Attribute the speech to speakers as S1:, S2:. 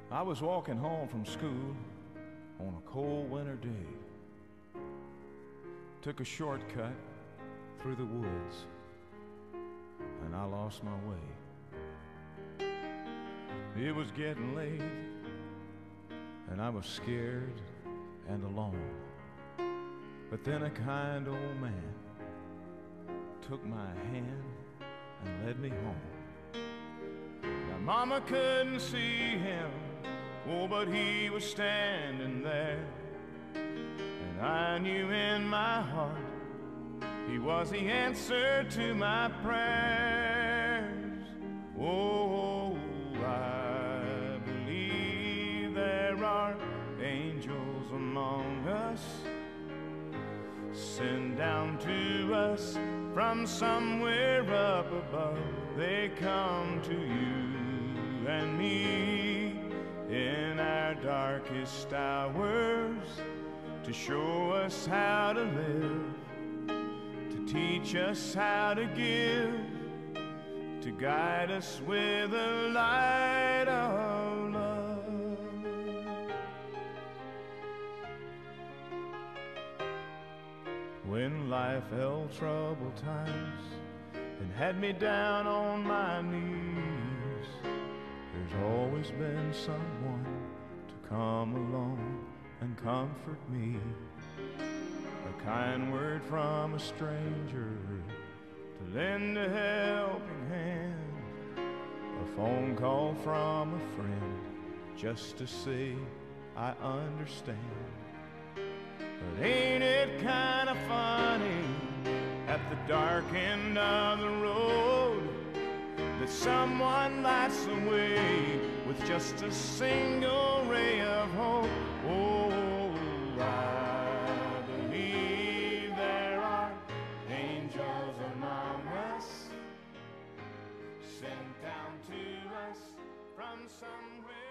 S1: I was walking home from school on a cold winter day. Took a shortcut through the woods, and I lost my way. It was getting late, and I was scared and alone. But then a kind old man took my hand and led me home. Now Mama couldn't see him, oh, but he was standing there. And I knew in my heart he was the answer to my prayers. Oh, I believe there are angels among us, sent down to us from somewhere up above. They come to you and me in our darkest hours to show us how to live, to teach us how to give, to guide us with the light of love. When life held troubled times and had me down on my knees, there's always been someone to come along and comfort me. A kind word from a stranger to lend a helping hand, a phone call from a friend just to say I understand. But ain't it kind of funny at the dark end of the road that someone lights the way with just a single ray of hope? Oh, I believe there are angels among us, sent down to us from somewhere.